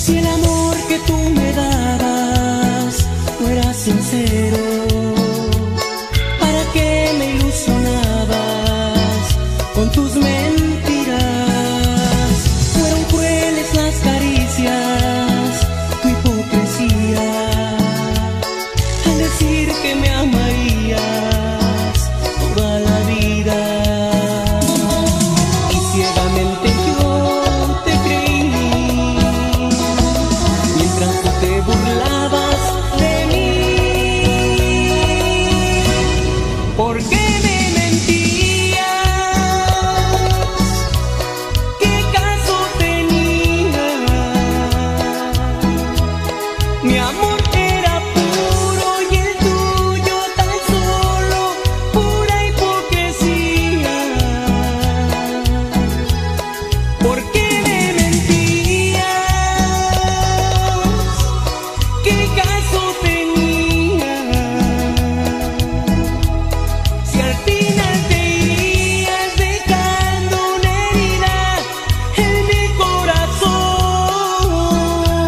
Si el amor que tú me dabas no era sincero, ¿para qué me ilusionabas con tus mentiras? Fueron crueles las caricias, tu hipocresía, al decir que me amarías toda la vida. Y ciegamente yo te creí, mientras tú te burlabas de mí. ¿Por qué me mentías? ¿Qué caso tenía? Mi amor era puro y el tuyo tan solo pura hipocresía. ¿Por qué me mentías? ¿Qué caso tenía? Si al final te irías dejando una herida en mi corazón.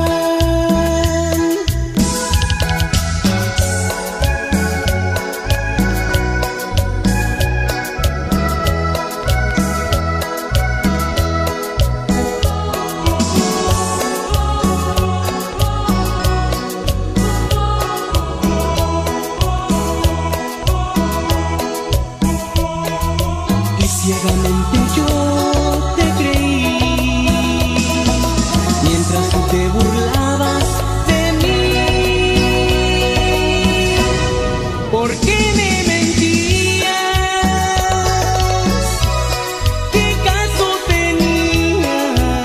Y ciegamente yo te creí, mientras tú te burlabas de mí. ¿Por qué me mentías? ¿Qué caso tenía?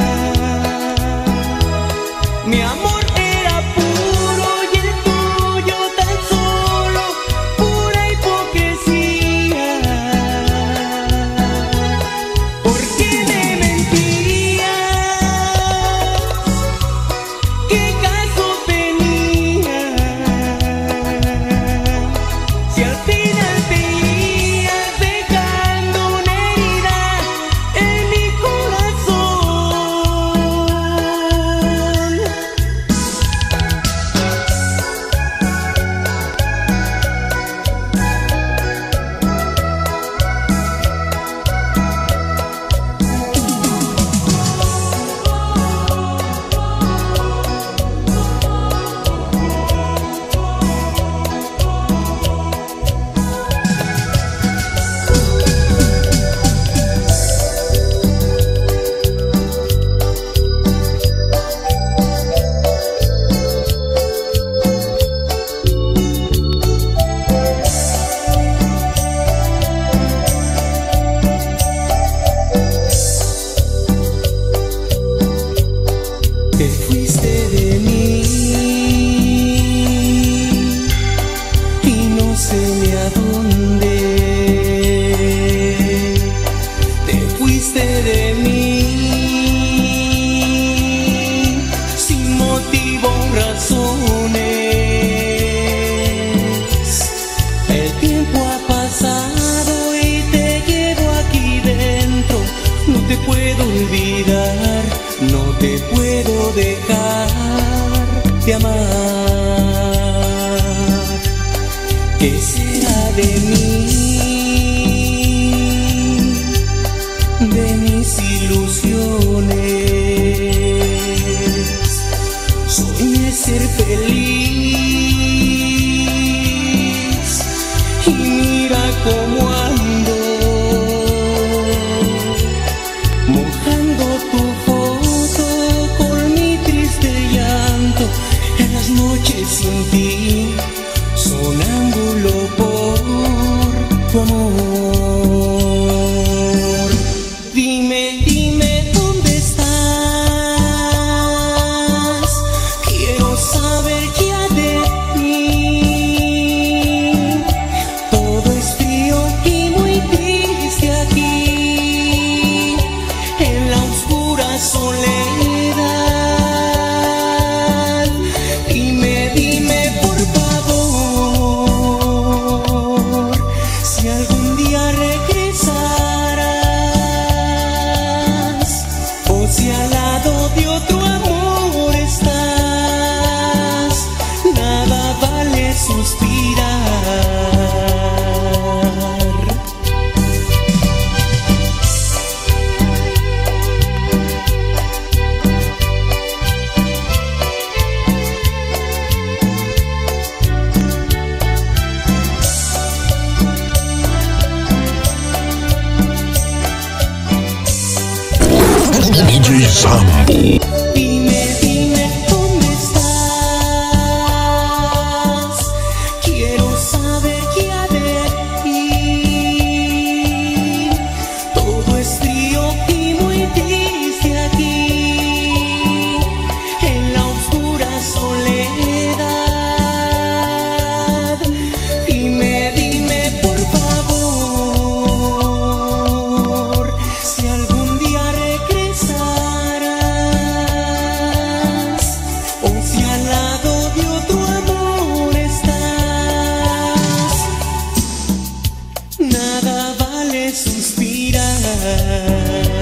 Mi amor era puro y el tuyo tan solo pura hipocresía. ¿Por qué me mentías? ¿Qué caso tenía? Si al final te irías dejando una herida en mi corazón. Te fuiste de mí y no sé ni a dónde. Te fuiste de mí sin motivo o razones. El tiempo ha pasado y te llevo aquí dentro. No te puedo olvidar, no te puedo dejar de amar. ¿Qué será de mí, de mis ilusiones? Soñé ser feliz y mira cómo ando, mojando tu foto con mi triste llanto en las noches sin ti, sonámbulo por tu amor. Dime, dime dónde estás, quiero saber ya DJ Sambo. Dime, dime dónde estás. Quiero saber qué hay de ti. Todo es frío y muy triste aquí, en la oscura soledad. Dime, dime por favor, si algún día regresarás, o si al lado de otro amor estás. Nada vale suspirar.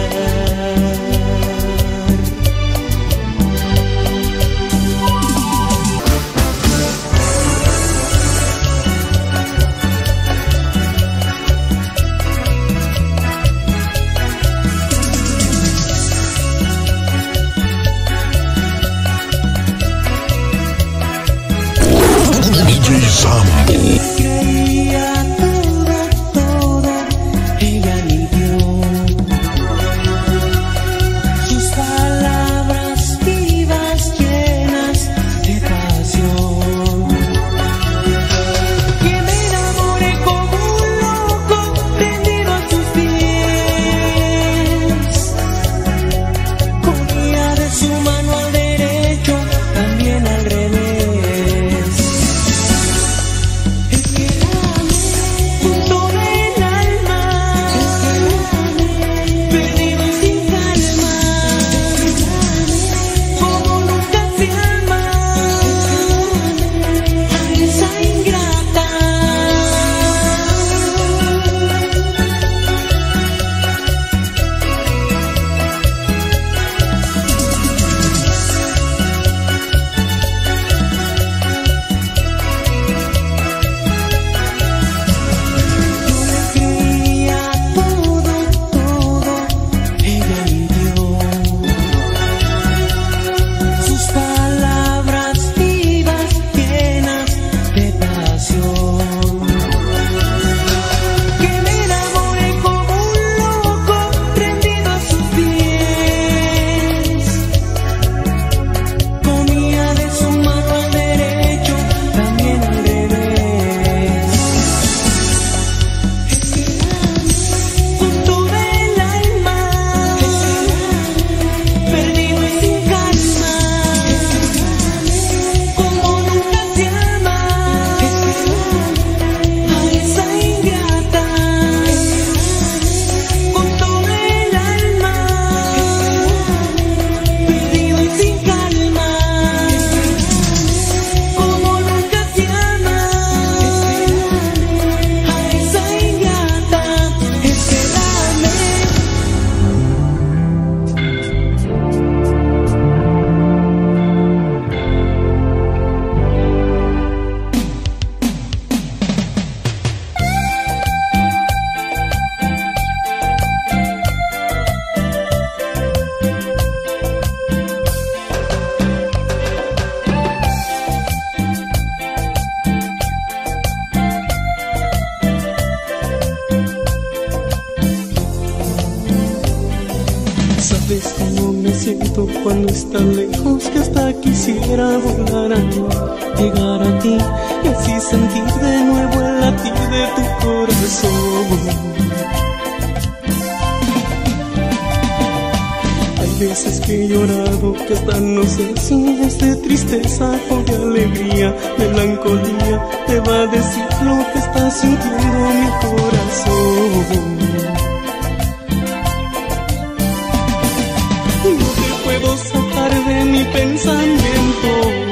DJ Sambo. Creía todo, ella mintió. Sus palabras vivas llenas de pasión. Que me enamoré como un loco, rendido a sus pies. Comía de su mano al derecho, también al revés. Sabes cómo me siento cuando estás lejos, que hasta quisiera volar a ti, llegar a ti y así sentir de nuevo el latir de tu corazón. Hay veces que he llorado, que hasta no sé si es de tristeza o de alegría, melancolía, te va a decir lo que está sintiendo mi corazón. No te puedo sacar de mi pensamiento.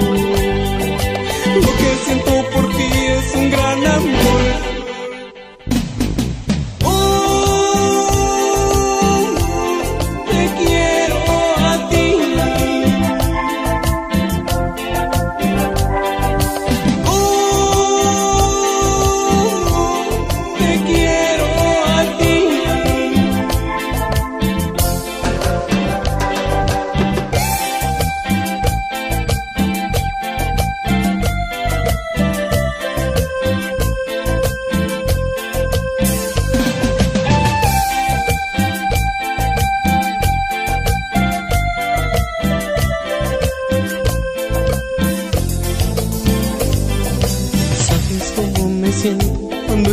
Lo que siento por ti es un gran amor. Oh, te quiero a ti. Oh, te quiero a ti.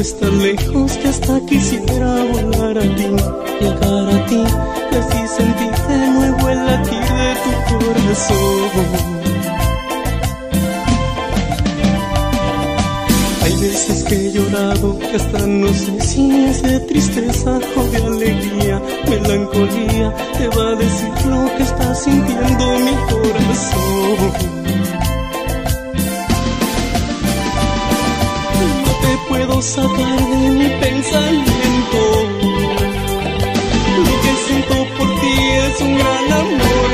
estás lejos que hasta quisiera volar a ti, llegar a ti y así sentir de nuevo el latir de tu corazón. Hay veces que he llorado que hasta no sé si es de tristeza o de alegría, melancolía, te va a decir lo que está sintiendo mi corazón. No te puedo sacar de mi pensamiento, lo que siento por ti es un gran amor.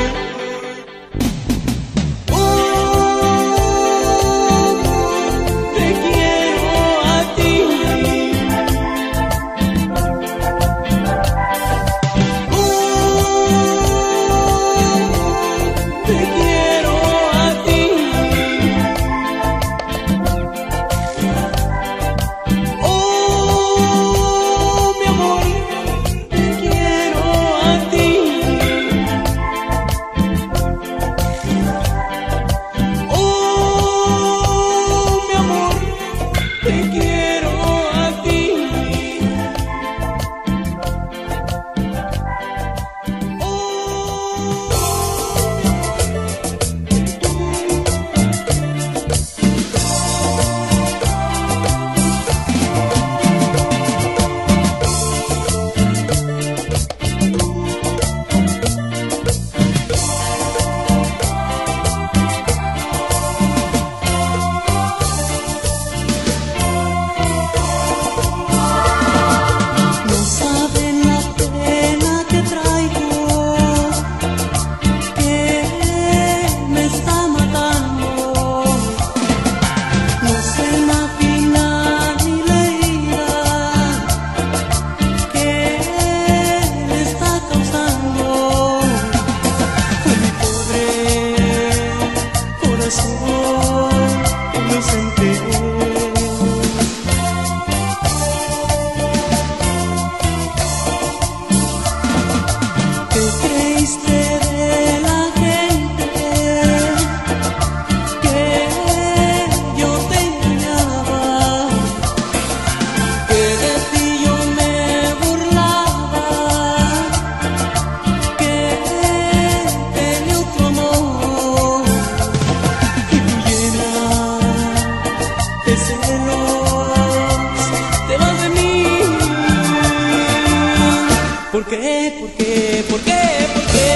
¿Por qué? ¿Por qué? ¿Por qué? ¿Por qué?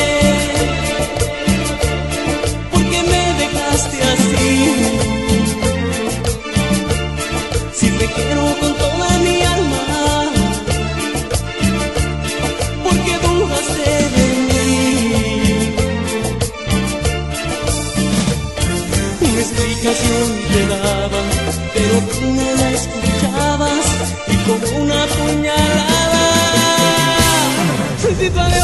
¿Por qué me dejaste así? Si te quiero con toda mi alma, ¿por qué dudaste de mí? Una explicación te daba, pero tú no la escuchabas y como una puñalada sentí tu adiós.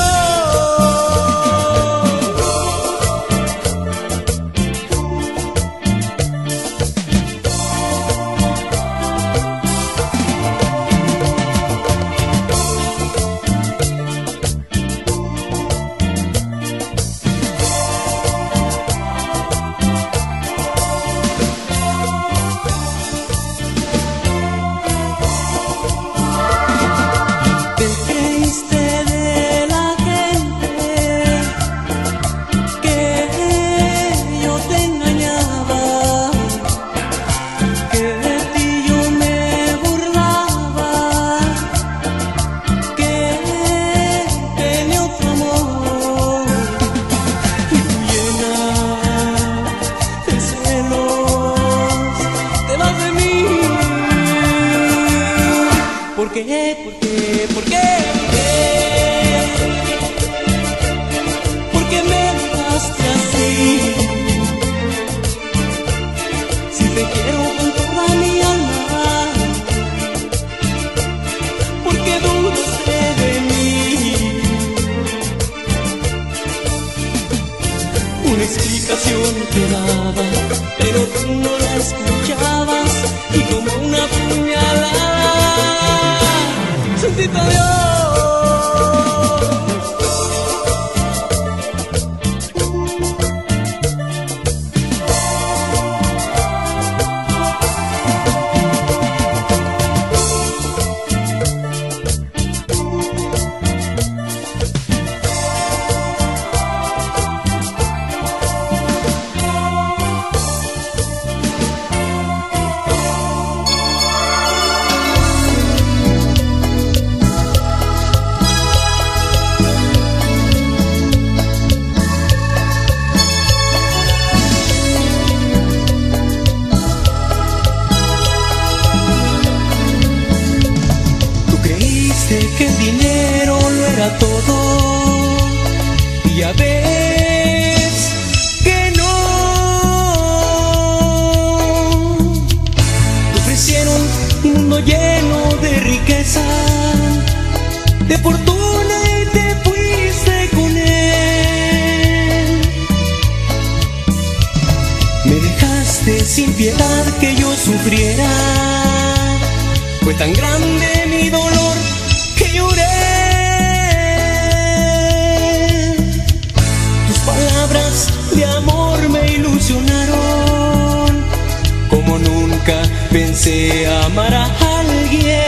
¿Por qué? ¿Por qué? ¿Por qué? ¿Por qué me dejaste así? Si te quiero con toda mi alma, ¿por qué dudaste de mí? Una explicación te daba, pero tú no la escuchabas y como una puñalada sentí tu adiós. tan grande mi dolor que lloré. Tus palabras de amor me ilusionaron, como nunca pensé amar a alguien.